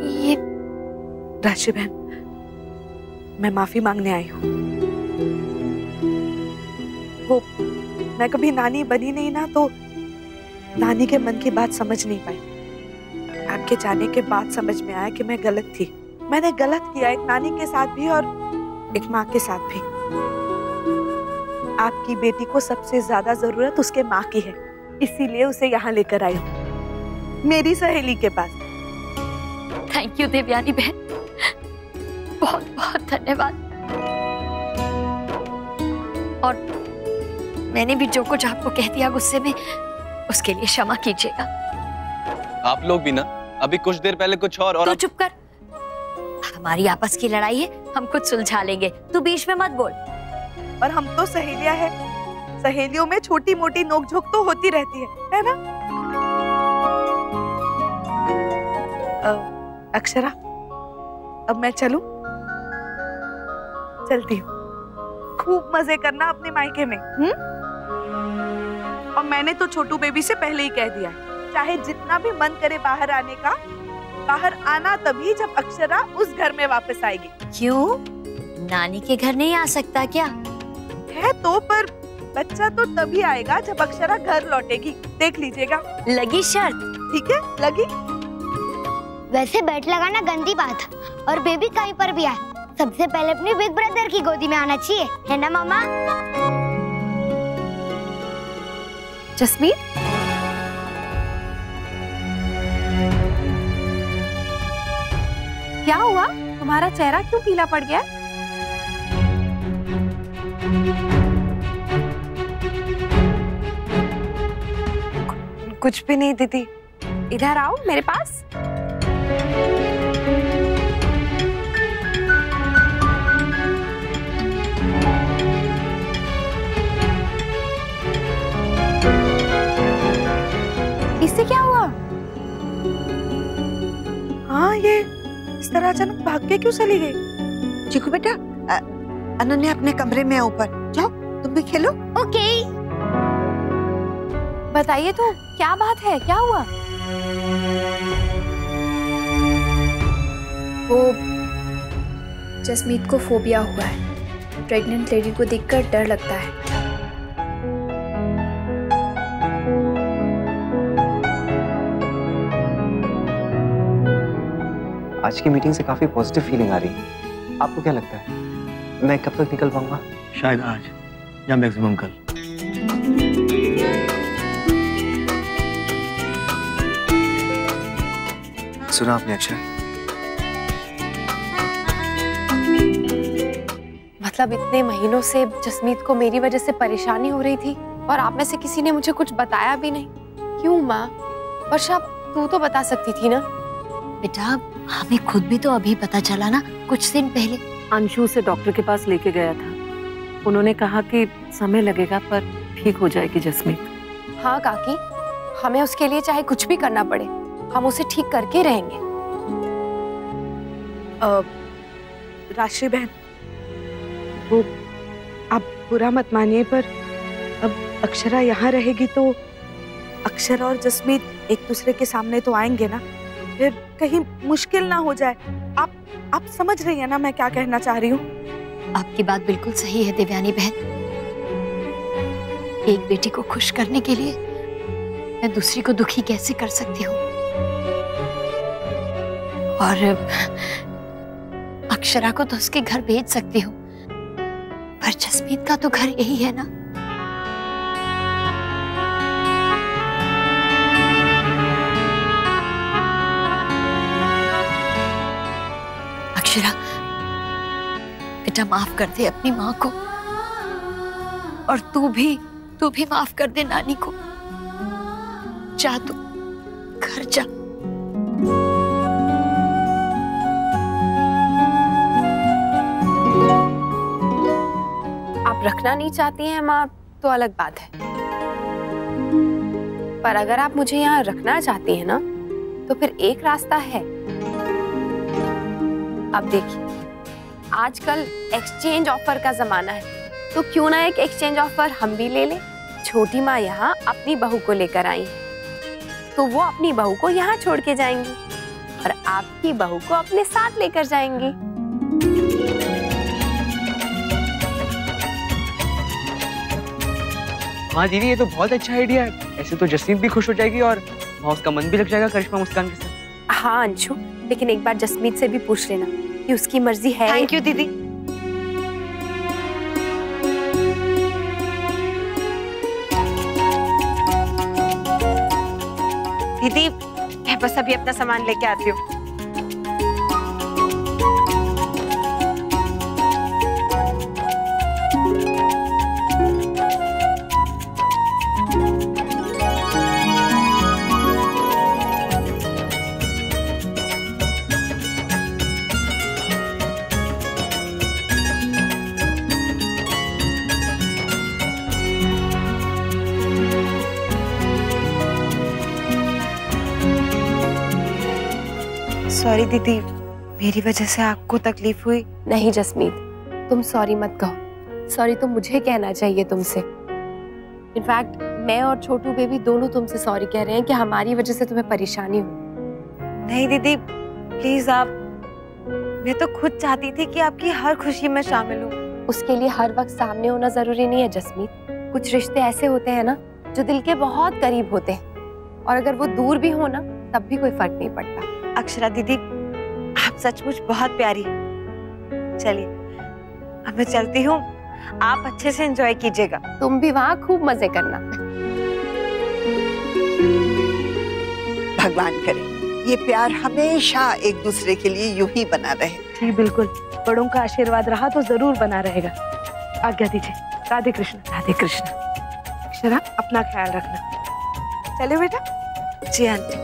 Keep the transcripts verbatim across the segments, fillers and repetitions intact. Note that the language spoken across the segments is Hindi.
ये राशि बहन, मैं माफी मांगने आई हूँ। वो मैं कभी नानी बनी नहीं ना, तो नानी के मन की बात समझ नहीं पाई। आपके जाने के बाद समझ में आया कि मैं गलत थी। मैंने गलत किया, एक नानी के साथ भी और एक माँ के साथ भी। आपकी बेटी को सबसे ज्यादा जरूरत उसके माँ की है, इसीलिए उसे यहाँ लेकर आई हूँ, मेरी सहेली के पास। थैंक यू देवयानी बहन, बहुत बहुत धन्यवाद। और मैंने भी जो कुछ आपको कह दिया गुस्से में, उसके लिए क्षमा कीजिएगा। आप लोग भी ना, अभी कुछ देर पहले कुछ और और तू चुप कर। हमारी आपस की लड़ाई है, हम खुद सुलझा लेंगे, तू बीच में मत बोल। और हम तो सहेलियां हैं, सहेलियों में छोटी मोटी नोकझोंक तो होती रहती है, है ना? अक्षरा, अब मैं चलूं? चलती हूँ। खूब मजे करना अपने मायके में, हम्म? और मैंने तो छोटू बेबी से पहले ही कह दिया है, चाहे जितना भी मन करे बाहर आने का, बाहर आना तभी जब अक्षरा उस घर में वापस आएगी। क्यों? नानी के घर नहीं आ सकता क्या? है तो, पर बच्चा तो तभी आएगा जब अक्षरा घर लौटेगी, देख लीजिएगा। लगी शर्त? ठीक है, लगी। वैसे बेट लगाना गंदी बात, और बेबी कहीं पर भी आए, सबसे पहले अपने बिग ब्रदर की गोदी में आना चाहिए, है ना मामा? जसमीत, क्या हुआ? तुम्हारा चेहरा क्यों पीला पड़ गया? कुछ भी नहीं दीदी। इधर आओ मेरे पास। इससे क्या हुआ? हाँ, ये इस तरह अचानक भाग के क्यों चली गई? चिकू बेटा, अनन्या अपने कमरे में है ऊपर, जाओ तुम भी खेलो। ओके। बताइए तो, क्या बात है, क्या हुआ? वो जसमीत को फोबिया हुआ है, प्रेग्नेंट लेडी को देखकर डर लगता है। आज की मीटिंग से काफी पॉजिटिव फीलिंग आ रही है। आपको क्या लगता है, मैं कब तक निकल पाऊंगा? शायद आज या मैक्सिमम कल। सुना आपने अक्षय? मतलब इतने महीनों से जसमीत को मेरी वजह से परेशानी हो रही थी, और आप में से किसी ने मुझे कुछ बताया भी नहीं। क्यों माँ? वर्षा, तू तो बता सकती थी ना। बेटा, हमें खुद भी तो अभी पता चला ना, कुछ दिन पहले। अंशु से डॉक्टर के पास लेके गया था, उन्होंने कहा कि समय लगेगा पर ठीक हो जाएगी जसमीत। हाँ काकी, हमें उसके लिए चाहे कुछ भी करना पड़े, हम उसे ठीक करके रहेंगे। राशि बहन, वो आप बुरा मत मानिए, पर अब अक्षरा यहाँ रहेगी तो अक्षरा और जसमीत एक दूसरे के सामने तो आएंगे ना, फिर कहीं मुश्किल ना हो जाए। आप आप समझ रही हैं ना मैं क्या कहना चाह रही हूँ? आपकी बात बिल्कुल सही है देवयानी बहन। एक बेटी को खुश करने के लिए मैं दूसरी को दुखी कैसे कर सकती हूँ? और अक्षरा को तो उसके घर भेज सकती हूँ, पर जसमीत का तो घर यही है ना। अक्षरा, बेटा माफ कर दे अपनी माँ को, और तू भी तू भी माफ कर दे नानी को। जा तू घर जा। आप रखना नहीं चाहती हैं माँ तो अलग बात है, पर अगर आप मुझे यहाँ रखना चाहती हैं ना, तो फिर एक रास्ता है। अब देखिए, आजकल एक्सचेंज ऑफर का जमाना है, तो क्यों ना एक एक्सचेंज ऑफर हम भी ले लें। छोटी माँ यहाँ अपनी बहू को लेकर आई है, तो वो अपनी बहू को यहाँ छोड़ के जाएंगी। और आपकी बहू को अपने साथ लेकर जाएंगे। हाँ दीदी, ये तो बहुत अच्छा आइडिया है। ऐसे तो जसमीत भी खुश हो जाएगी और वहाँ उसका मन भी लग जाएगा करिश्मा मुस्कान के साथ। हाँ अंशु, लेकिन एक बार जसमीत से भी पूछ लेना कि उसकी मर्जी है। थैंक यू दीदी। दीदी मैं बस अभी अपना सामान लेके आती हूँ। सॉरी दीदी, मेरी वजह से आपको तकलीफ हुई। नहीं जसमीत, तुम सॉरी मत कहो। सॉरी तो मुझे कहना चाहिए तुमसे। इनफैक्ट मैं और छोटू बेबी दोनों तुमसे सॉरी कह रहे हैं कि हमारी वजह से तुम्हें परेशानी हुई। नहीं दीदी प्लीज, आप, मैं तो खुद चाहती थी कि आपकी हर खुशी में शामिल हूँ। उसके लिए हर वक्त सामने होना जरूरी नहीं है जसमीत। कुछ रिश्ते ऐसे होते हैं ना जो दिल के बहुत करीब होते हैं, और अगर वो दूर भी हो ना तब भी कोई फर्क नहीं पड़ता। अक्षरा दीदी आप सचमुच बहुत प्यारी हैं। चलिए अब मैं चलती हूँ, आप अच्छे से एंजॉय कीजिएगा। तुम भी वहाँ खूब मजे करना। भगवान करे ये प्यार हमेशा एक दूसरे के लिए यूं ही बना रहे। जी बिल्कुल, बड़ों का आशीर्वाद रहा तो जरूर बना रहेगा। आज्ञा दीजिए। राधे कृष्ण। राधे कृष्ण। अक्षरा अपना ख्याल रखना। चले बेटा। जी आंटी।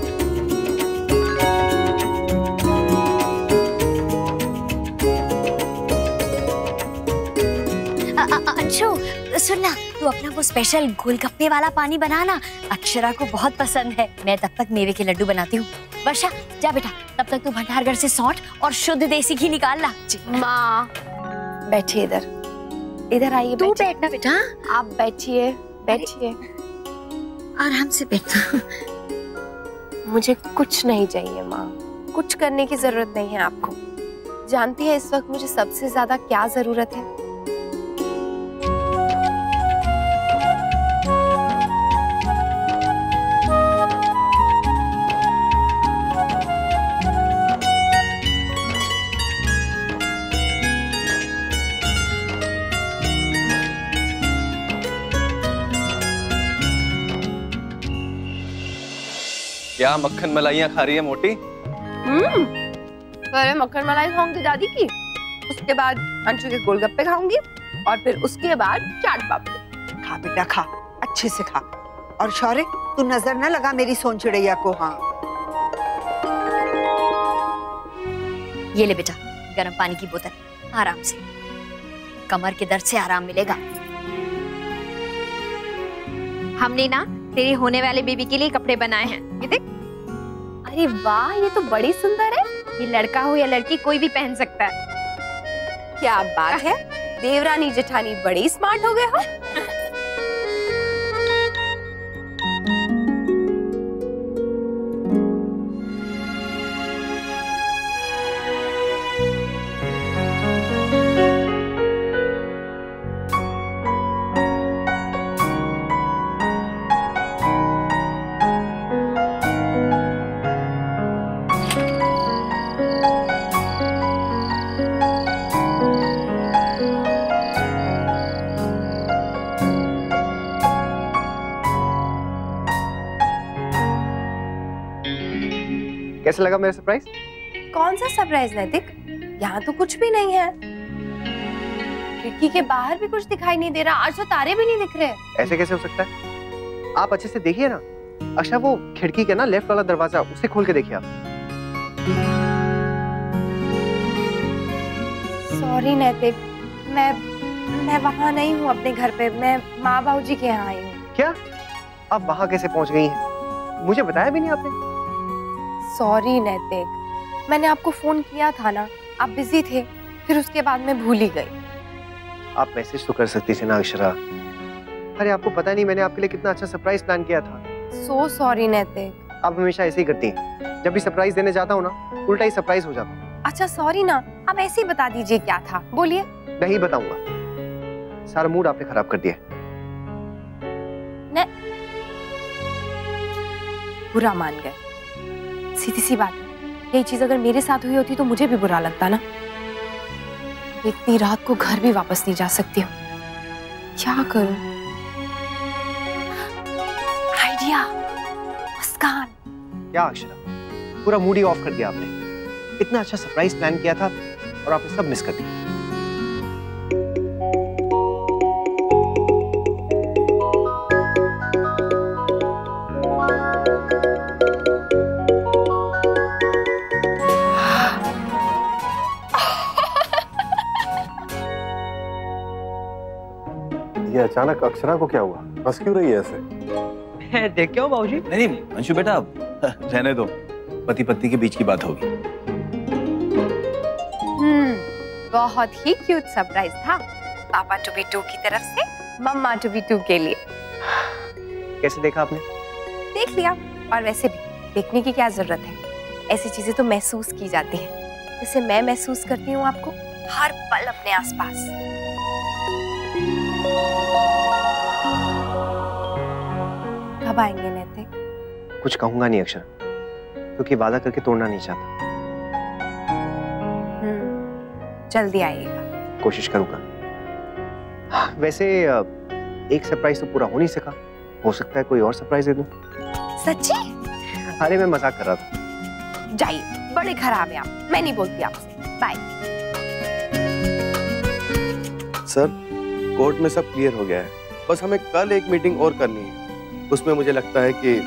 अंशु सुनना, तू अपना वो स्पेशल गोलगप्पे वाला पानी बनाना, अक्षरा को बहुत पसंद है। मैं तब तक मेवे के लड्डू बनाती हूँ। वर्षा जा बेटा, तब तक तू भंडारगढ़ से सौंठ और शुद्ध देसी घी निकाल ला। माँ बैठिए इधर, इधर आइए। तू बैठना बेटा। आप बैठिए, बैठिए आराम से बैठना। मुझे कुछ नहीं चाहिए माँ, कुछ करने की जरूरत नहीं है आपको। जानती है इस वक्त मुझे सबसे ज्यादा क्या जरूरत है? क्या मक्खन मलाइयाँ खा रही है मोटी? हम्म, पहले मक्खन मलाई खाऊंगी दादी की, उसके बाद अंशु के गोलगप्पे खाऊंगी और फिर उसके बाद चाट पापड़ी। खा बेटा खा, अच्छे से खा। और शौर्य तू नजर न लगा मेरी सोन चिड़ैया को। हाँ ये ले बेटा गर्म पानी की बोतल, आराम से, कमर के दर्द से आराम मिलेगा। हमने ना तेरे होने वाले बेबी के लिए कपड़े बनाए हैं, ये देख। अरे वाह, ये तो बड़ी सुंदर है। ये लड़का हो या लड़की कोई भी पहन सकता है। क्या बात है, देवरानी जेठानी बड़ी स्मार्ट हो गए हो। कैसा लगा मेरा सरप्राइज? कौन सा सरप्राइज नैतिक? यहाँ तो कुछ भी नहीं है। खिड़की के बाहर भी कुछ दिखाई नहीं दे रहा। आज तो तारे भी नहीं दिख रहे। ऐसे कैसे हो सकता है? आप अच्छे से देखिए ना। अच्छा वो खिड़की के ना लेफ्ट वाला दरवाजा, उसे खोल के देखिए आप। सॉरी नैतिक, मैं मैं वहाँ नहीं हूँ अपने घर पे। मैं माँ बाबूजी के यहाँ आई हूँ। क्या? आप वहाँ कैसे पहुँच गई हैं? मुझे बताया भी नहीं आपने। सॉरी नैतिक, मैंने आपको फोन किया था ना, आप बिजी थे, फिर उसके बाद मैं भूल ही गई। आप मैसेज तो कर सकती थी ना अक्षरा। अरे आपको पता नहीं मैंने आपके लिए कितना अच्छा सरप्राइज प्लान किया था। सो सॉरी नैतिक। आप हमेशा ऐसे ही करती हैं। जब भी सरप्राइज देने जाता हूँ ना, उल्टा ही सरप्राइज हो जाता हूँ। अच्छा सॉरी ना, आप ऐसे ही बता दीजिए क्या था, बोलिए। नहीं बताऊंगा, सारा मूड आपने खराब कर दिया। नहीं, बुरा मान गए, सीधी सी बात है। यही चीज अगर मेरे साथ हुई होती तो मुझे भी बुरा लगता ना। इतनी रात को घर भी वापस नहीं जा सकती हूँ, क्या करूं? आइडिया, मुस्कान। क्या अक्षरा, पूरा मूड ही ऑफ कर दिया आपने। इतना अच्छा सरप्राइज प्लान किया था और आपने सब मिस कर दिया। ये अचानक अक्षरा को क्या हुआ? बस क्यों रही है ऐसे? देख क्या हो बाबूजी? नहीं नहीं अंशु बेटा, रहने दो, पति पत्नी के बीच की बात होगी। हम्म, बहुत ही क्यूट सरप्राइज था, पापा टू बी टू की तरफ से मम्मा टू बी टू के लिए। कैसे देखा आपने? देख लिया, और वैसे भी देखने की क्या जरूरत है, ऐसी चीजें तो महसूस की जाती हैं, जैसे मैं महसूस करती हूँ आपको हर पल अपने आसपास। कब आएंगे नैतिक? कुछ कहूंगा नहीं अक्षरा, क्योंकि वादा करके तोड़ना नहीं चाहता। हम्म, जल्दी आइएगा। कोशिश करूंगा। वैसे एक सरप्राइज तो पूरा हो नहीं सका, हो सकता है कोई और सरप्राइज दे दूं। सच्ची? अरे मैं मजाक कर रहा था। जाइए, बड़े खराब हैं आप, मैं नहीं बोलती आपसे। बाय। सर, कोर्ट में सब क्लियर हो गया है, बस हमें कल एक मीटिंग और करनी है। उसमें मुझे लगता है कि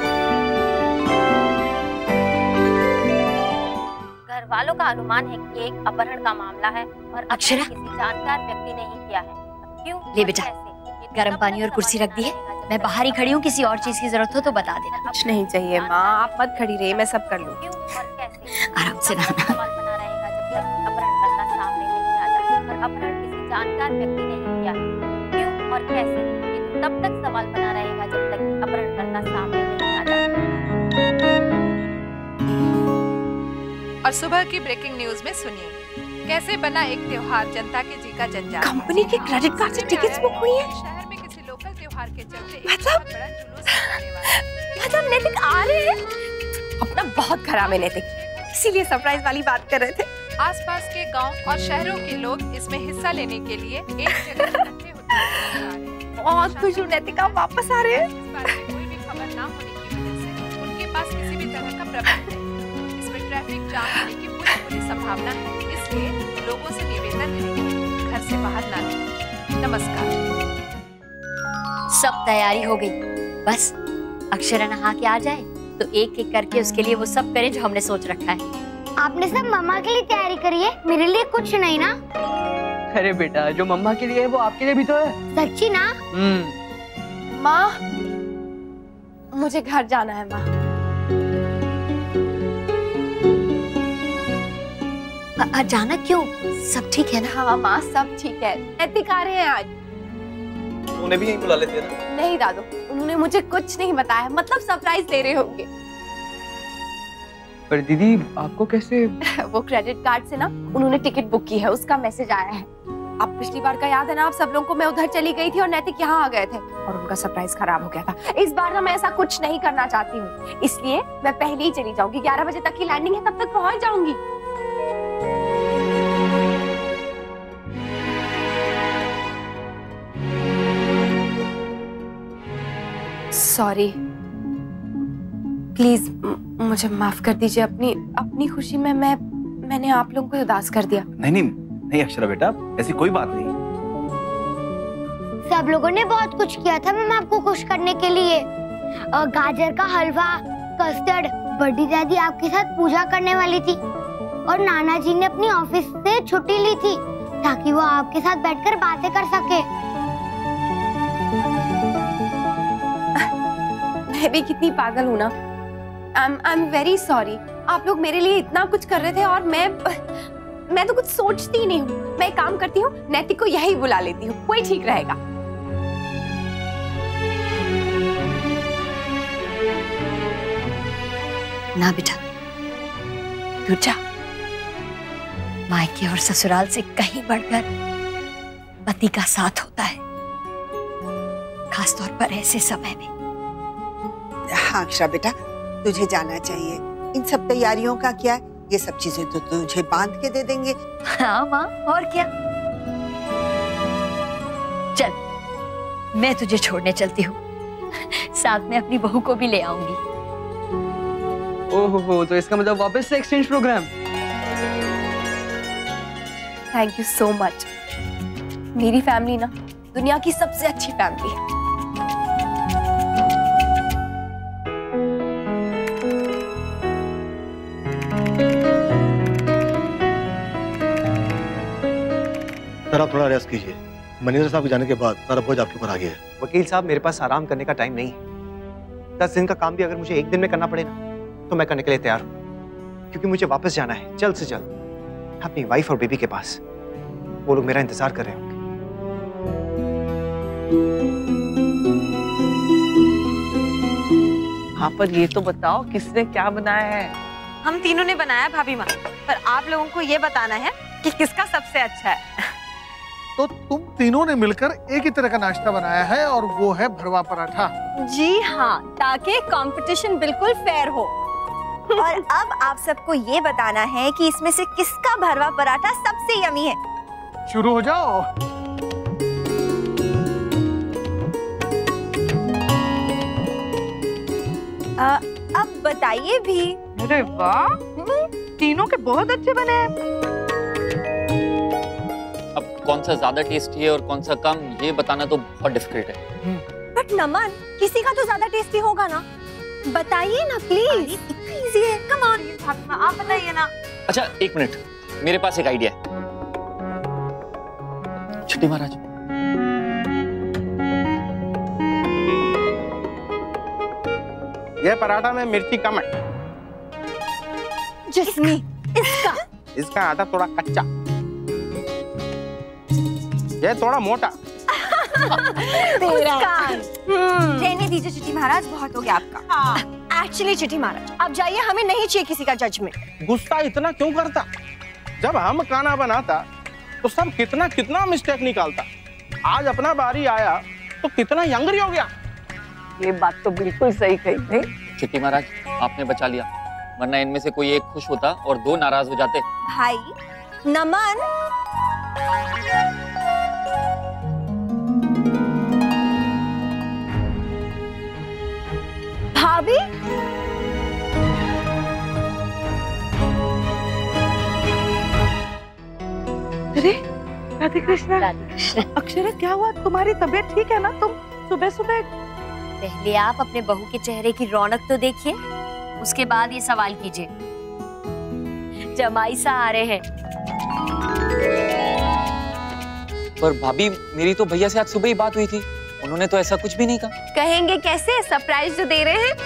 घर वालों का अनुमान है कि एक अपहरण का मामला है और अक्षरा, किसी जानकार व्यक्ति ने ही किया है। क्यों? ले बेटा, गर्म पानी और कुर्सी रख दी है, मैं बाहर ही खड़ी हूँ, किसी और चीज की जरूरत हो तो बता देना। कुछ नहीं चाहिए माँ, आप मत खड़ी रहिए, मैं सब कर लूँगी। आराम से रहना। सवाल बना रहेगा जब तक अपहरणकर्ता सामने नहीं आता और अपहरण किसी जानकार व्यक्ति ने ही किया है। क्यों और कैसे? ये तो तब तक सवाल बना रहेगा जब तक कि अपहरणकर्ता सामने नहीं आता। और सुबह की ब्रेकिंग न्यूज में सुनिए, कैसे बना एक त्योहार जनता के जी का जंजाल। कंपनी के क्रेडिट कार्ड से टिकट्स बुक हुई हैं। शहर में किसी लोकल त्योहार के चलते मतलब मतलब नैतिक आ रहे हैं? अपना बहुत खराब है नैतिक, इसीलिए सरप्राइज वाली बात कर रहे थे। आसपास के गांव और शहरों के लोग इसमें हिस्सा लेने के लिए एक जगह इकट्ठे होते हैं। बहुत खुश हूँ नैतिक, आप वापस आ रहे हैं। इस बारे में कोई भी खबर ना होने की वजह से उनके पास किसी भी तरह का प्रबंध नहीं। इसमें ट्रैफिक जाम होने की पूरी पूरी संभावना है, इसलिए लोगों से निवेदन है कि घर से बाहर ना निकलें। नमस्कार। सब तैयारी हो गई, बस अक्षरा नहा के आ जाए तो एक एक करके उसके लिए वो सब करें जो हमने सोच रखा है। आपने सब मम्मा के लिए तैयारी करी है, मेरे लिए कुछ नहीं ना? अरे बेटा, जो मम्मा के लिए है वो आपके लिए भी तो है। सच्ची ना? हम्म। माँ, मुझे घर जाना है माँ। अचानक क्यों? सब ठीक है ना? हाँ माँ, सब ठीक है। नैतिक आ रहे हैं आज। उन्हें भी यहीं बुला लेते हैं ना? नहीं दादू, उन्होंने मुझे कुछ नहीं बताया, मतलब सरप्राइज दे रहे होंगे। पर दीदी आपको कैसे? वो क्रेडिट कार्ड से ना उन्होंने टिकट बुक की है, उसका मैसेज आया है। अब पिछली बार का याद है ना आप सब लोगों को, मैं उधर चली गई थी और नैतिक यहाँ आ गए थे और उनका सरप्राइज खराब हो गया था। इस बार ना मैं ऐसा कुछ नहीं करना चाहती हूँ, इसलिए मैं पहले ही चली जाऊंगी। ग्यारह बजे तक की लैंडिंग है, तब तक पहुंच जाऊंगी। सॉरी, प्लीज मुझे माफ कर दीजिए। अपनी अपनी खुशी में मैं मैंने आप लोगों को उदास कर दिया। नहीं नहीं नहीं अक्षरा बेटा, ऐसी कोई बात नहीं। सब लोगों ने बहुत कुछ किया था मैम आपको खुश करने के लिए। गाजर का हलवा, कस्टर्ड, बड़ी दादी आपके साथ पूजा करने वाली थी और नाना जी ने अपनी ऑफिस से छुट्टी ली थी ताकि वो आपके साथ बैठकर बातें कर सके। मैं भी कितनी पागल हूँ ना। I'm I'm very sorry। आप लोग मेरे लिए इतना कुछ कर रहे थे और मैं मैं तो कुछ सोचती ही नहीं हूँ। मैं एक काम करती हूँ, नैतिक को यही बुला लेती हूँ, वही ठीक रहेगा। ना बेटा, तू जा। मायके और ससुराल से कहीं बढ़कर पति का साथ होता है, खासतौर पर ऐसे समय में। हाँ अक्षरा बेटा, तुझे जाना चाहिए। इन सब तैयारियों का क्या, ये सब चीजें तो तुझे बांध के दे देंगे। हाँ माँ, और क्या। चल मैं तुझे छोड़ने चलती हूँ, साथ में अपनी बहू को भी ले आऊंगी। ओहो हो, तो इसका मतलब वापस से exchange program. Thank you so much. मेरी फैमिली ना दुनिया की सबसे अच्छी फैमिली है। सर आप थोड़ा रेस्ट कीजिए। मैनेजर साहब के जाने के बाद सारा बोझ आपके ऊपर आ गया है। वकील साहब मेरे पास आराम करने का टाइम नहीं है। दस दिन का काम भी अगर मुझे एक दिन में करना पड़े ना तो मैं करने के लिए तैयार हूँ, क्योंकि मुझे वापस जाना है जल्द से जल्द अपनी वाइफ और बेबी के पास। वो लोग मेरा इंतजार कर रहे होंगे। हाँ पर ये तो बताओ किसने क्या बनाया है? हम तीनों ने बनाया भाभी माँ, पर आप लोगों को ये बताना है कि किसका सबसे अच्छा है। तो तुम तीनों ने मिलकर एक ही तरह का नाश्ता बनाया है और वो है भरवा पराठा। जी हाँ, ताकि कंपटीशन बिल्कुल फेयर हो। और अब आप सबको ये बताना है कि इसमें से किसका भरवा पराठा सबसे यमी है। शुरू हो जाओ। आ, अब बताइए भी। अरे वाह, तीनों के बहुत अच्छे बने हैं। अब कौन सा ज्यादा टेस्टी है और कौन सा कम, ये बताना तो बहुत डिफिकल्ट है। बट नमन, किसी का तो ज्यादा टेस्टी होगा ना, बताइए ना प्लीज। इतना इजी है, कम ऑन। आप बताइए ना। अच्छा एक मिनट, मेरे पास एक आइडिया है। छुट्टी महाराज, ये पराठा में मिर्ची कम है। जिसमें इसका इसका आटा थोड़ा कच्चा, ये थोड़ा मोटा। रहने दीजिए चिट्ठी महाराज, बहुत हो गया आपका। एक्चुअली चिट्ठी महाराज, अब जाइए, हमें नहीं चाहिए किसी का जजमेंट। गुस्सा इतना क्यों करता? जब हम खाना बनाता तो सब कितना कितना मिस्टेक निकालता। आज अपना बारी आया तो कितना यंगरी हो गया। ये बात तो बिल्कुल सही कही नहीं? चिट्ठी महाराज आपने बचा लिया, वरना इनमें से कोई एक खुश होता और दो नाराज हो जाते। भाई नमन, भाभी, अरे राधे कृष्णा। अक्षरा क्या हुआ, तुम्हारी तबीयत ठीक है ना? तुम सुबह सुबह। पहले आप अपने बहू के चेहरे की रौनक तो देखिए, उसके बाद ये सवाल कीजिए। जमाई सा आ रहे हैं। पर भाभी, मेरी तो भैया से आज सुबह ही बात हुई थी, उन्होंने तो ऐसा कुछ भी नहीं कहा। कहेंगे कैसे, सरप्राइज जो दे रहे हैं।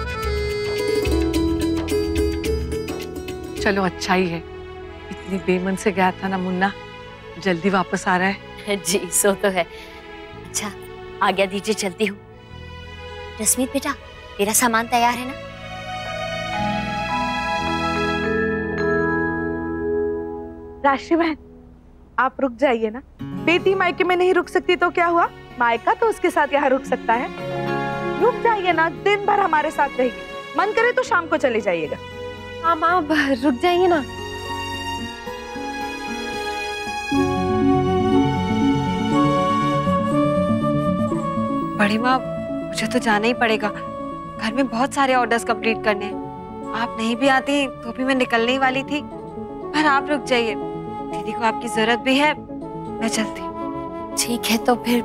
चलो अच्छा ही है, इतनी बेमन से गया था ना मुन्ना, जल्दी वापस आ रहा है। जी सो तो है। अच्छा आज्ञा दीजिए, चलती हूँ। जसमीत बेटा, तेरा सामान तैयार है ना? राशि बहन, आप रुक जाइए ना। बेटी मायके में नहीं रुक सकती तो क्या हुआ, मायका तो उसके साथ यहाँ रुक सकता है। रुक जाइए ना, दिन भर हमारे साथ रहेगी। मन करे तो शाम को चले जाइएगा। हाँ माँ, रुक जाइए ना। बड़ी माँ, मुझे तो जाना ही पड़ेगा, घर में बहुत सारे ऑर्डर्स कंप्लीट करने हैं। आप नहीं भी आती तो भी मैं निकलने ही वाली थी, पर आप रुक जाइए, दीदी को आपकी जरूरत भी है, मैं चलती हूँ। ठीक है तो फिर।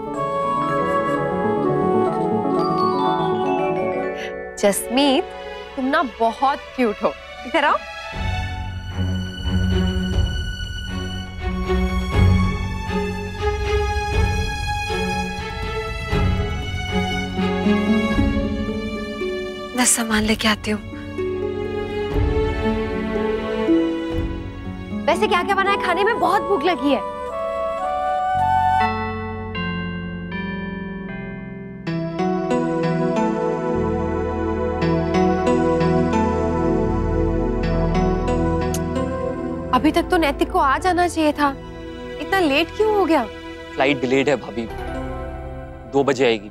जसमीत, तुम ना बहुत क्यूट हो, इधर आओ। मैं सामान लेके आती हूँ। वैसे क्या क्या बना है खाने में, बहुत भूख लगी है। अभी तक तो नैतिक को आ जाना चाहिए था, इतना लेट क्यों हो गया? फ्लाइट डिलेड है भाभी, दो बजे आएगी।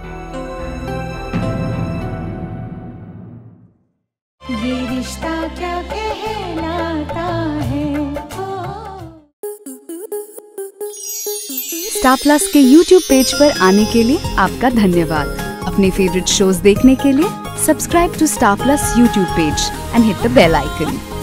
ये रिश्ता क्या कहलाता है। स्टार प्लस के यूट्यूब पेज पर आने के लिए आपका धन्यवाद। अपने फेवरेट शोज देखने के लिए subscribe to Star Plus YouTube page and hit the bell icon.